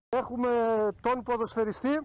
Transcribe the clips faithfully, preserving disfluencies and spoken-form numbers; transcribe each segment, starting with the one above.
Έχουμε τον ποδοσφαιριστή,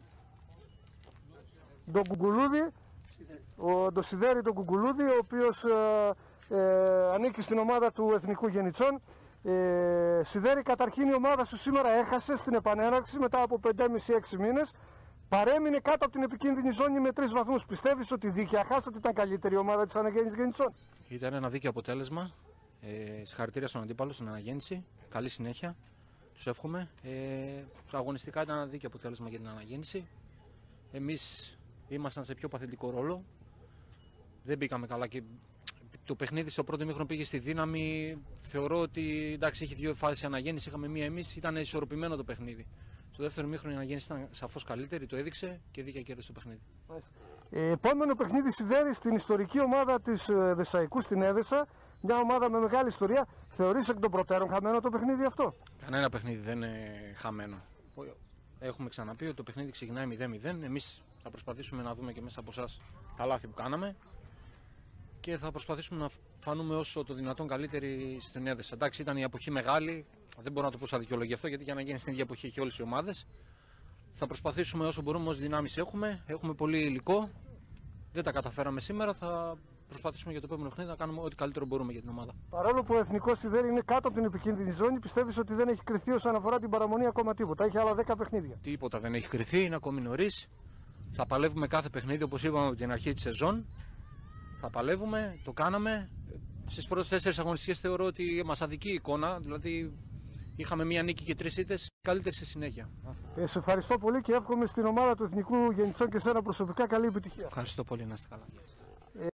τον Κουκουλούδη, ο, τον Σιδέρη τον Κουκουλούδη, ο οποίος ε, ε, ανήκει στην ομάδα του Εθνικού Γενιτσών. Ε, Σιδέρη, καταρχήν η ομάδα σου σήμερα έχασε στην επανέναρξη μετά από πέντε και μισό με έξι μήνες. Παρέμεινε κάτω από την επικίνδυνη ζώνη με τρεις βαθμούς. Πιστεύεις ότι δίκαια χάσατε, ήταν καλύτερη ομάδα της Αναγέννησης Γενιτσών? Ήταν ένα δίκαιο αποτέλεσμα. Ε, συγχαρητήρια στον αντίπαλο, στην Αναγέννηση. Καλή συνέχεια. Τους εύχομαι. Ε, αγωνιστικά ήταν ένα δίκαιο αποτέλεσμα για την Αναγέννηση. Εμείς ήμασταν σε πιο παθητικό ρόλο. Δεν μπήκαμε καλά και το παιχνίδι στο πρώτο ημίχρονο πήγε στη δύναμη. Θεωρώ ότι εντάξει, έχει δύο φάσεις η Αναγέννηση. Είχαμε μία εμείς, ήταν ισορροπημένο το παιχνίδι. Στο δεύτερο ημίχρονο η Αναγέννηση ήταν σαφώς καλύτερη, το έδειξε και δίκαια κέρδισε το παιχνίδι. Ε, επόμενο παιχνίδι, Σιδέρη, στην ιστορική ομάδα της Δεσσαϊκού στην Έδεσα. Μια ομάδα με μεγάλη ιστορία. Θεωρείς εκ των προτέρων χαμένο το παιχνίδι αυτό? Κανένα παιχνίδι δεν είναι χαμένο. Έχουμε ξαναπεί ότι το παιχνίδι ξεκινάει μηδέν μηδέν. Εμείς θα προσπαθήσουμε να δούμε και μέσα από εσάς τα λάθη που κάναμε και θα προσπαθήσουμε να φανούμε όσο το δυνατόν καλύτεροι στην Έδεσα. Εντάξει, ήταν η εποχή μεγάλη. Δεν μπορώ να το πω σαν δικαιολογία αυτό, γιατί για να γίνει στην ίδια εποχή έχει όλες οι ομάδες. Θα προσπαθήσουμε όσο μπορούμε, όσες δυνάμεις έχουμε. Έχουμε πολύ υλικό. Δεν τα καταφέραμε σήμερα. Θα προσπαθήσουμε για το επόμενο παιχνίδι να κάνουμε ό,τι καλύτερο μπορούμε για την ομάδα. Παρόλο που ο Εθνικός Σιδέρη είναι κάτω από την επικίνδυνη ζώνη, πιστεύεις ότι δεν έχει κρυθεί όσον αφορά την παραμονή ακόμα τίποτα? Έχει άλλα δέκα παιχνίδια. Τίποτα δεν έχει κρυθεί, είναι ακόμη νωρίς. Θα παλεύουμε κάθε παιχνίδι, όπως είπαμε από την αρχή της σεζόν. Θα παλεύουμε, το κάναμε. Στις πρώτες τέσσερις αγωνιστικές θεωρώ ότι μας αδικεί η εικόνα. Δηλαδή είχαμε μία νίκη και τρεις ήττες, καλύτερη στη συνέχεια. Ε, σε ευχαριστώ πολύ και εύχομαι στην ομάδα του Εθνικού Γενιτσών και σένα προσωπικά καλή επιτυχία. Ευχαριστώ πολύ, να είστε καλά.